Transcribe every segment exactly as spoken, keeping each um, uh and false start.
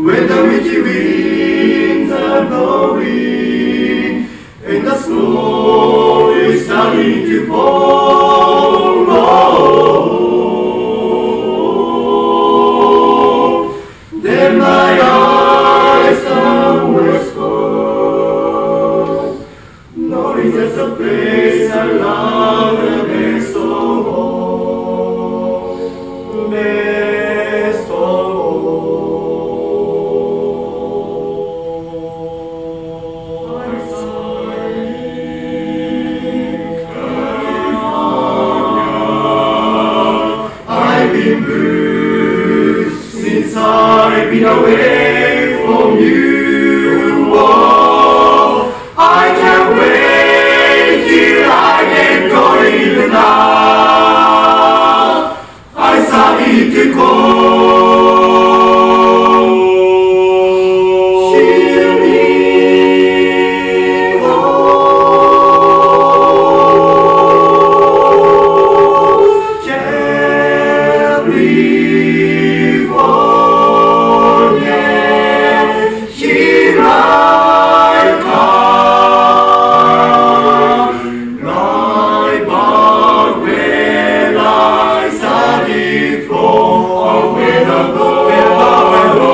when the wintry winds are blowing, and the snow is starting to fall. Oh, then my eyes downwards fall, knowing that's the place I love the best of all, best of all. I'm sighing California. I've been blue since I've been away from you. Oh, I can't wait till I get going now. I started to call. She'll be home. California, here I come. Right back when I started from, when I go, when I go,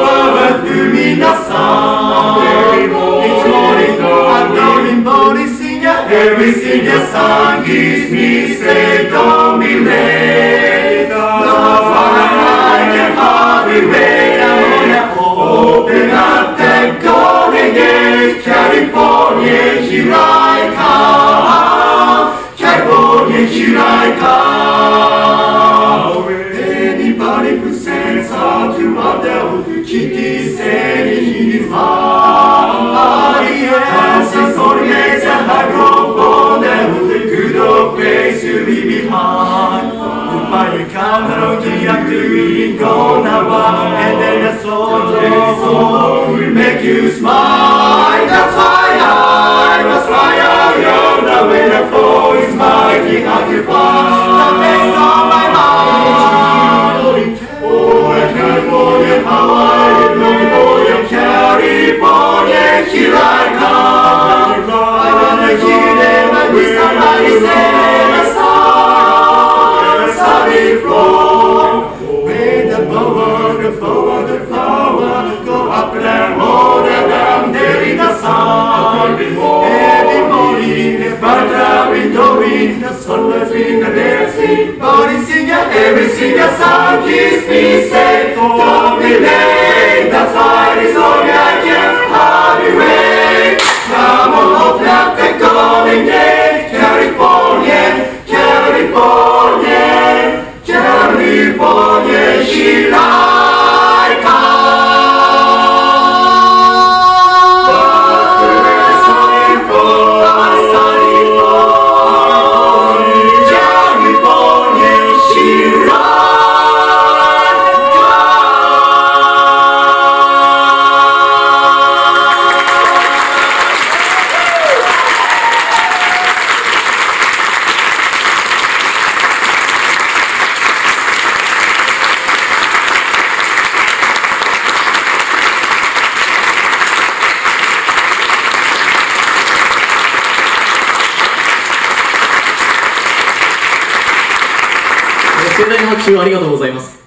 it's morning, I'm going body singer. Every single song gives me say, don't be late. No fun, I can hardly wait. I wanna open up that golden gate. California, here I come. California, here I come. Anybody who sends out to wonder, Kitty said in his heart, yes, it's only makes a microphone that was a good old place to leave behind. Goodbye, you come, hello, get up to it, go now, and then the song will make you smile. That's why I must fly out yonder when the flow is mighty hard to find. The best of my heart. Oh, California, how I long for you, California, here I come. I wanna hear them and be somebody say a song, starting from. With the blower, the flower, the flower, go up and roll around there in the sun. Every morning, the butter window in the sunlight in the dancing, body singer, every single song keeps me safe. Don't be late, that's why it's only I can hardly wait. Come on, open up the golden gate, California, California, California, here I come. But I'm starting for, I'm starting for California, here I 盛大な拍手をありがとうございます。